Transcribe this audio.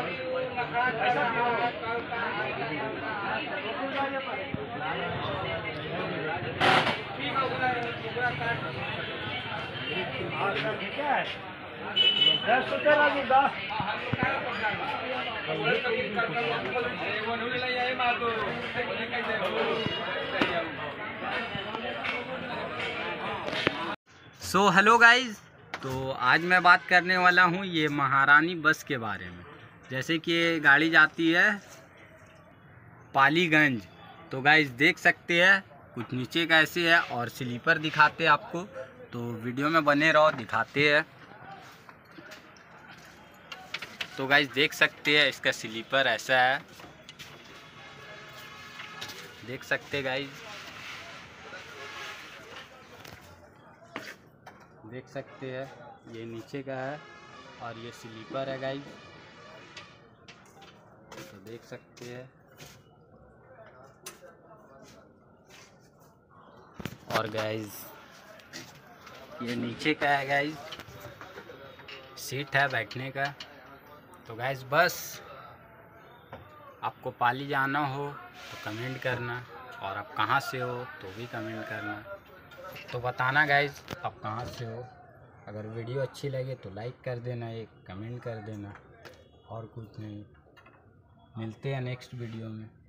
So hello guys, तो आज मैं बात करने वाला हूँ ये महारानी बस के बारे में। जैसे कि ये गाड़ी जाती है पालीगंज, तो गाइज देख सकते हैं कुछ नीचे कैसे है और स्लीपर दिखाते हैं आपको, तो वीडियो में बने रहो, दिखाते हैं। तो गाइज देख सकते हैं इसका स्लीपर ऐसा है, देख सकते हैं गाइज, देख सकते हैं ये नीचे का है और ये स्लीपर है गाइज, तो देख सकते हैं। और गाइज ये नीचे का है गाइज, सीट है बैठने का। तो गाइज बस आपको पाली जाना हो तो कमेंट करना, और आप कहाँ से हो तो भी कमेंट करना, तो बताना गाइज आप कहाँ से हो। अगर वीडियो अच्छी लगे तो लाइक कर देना, एक कमेंट कर देना, और कुछ नहीं। मिलते हैं नेक्स्ट वीडियो में।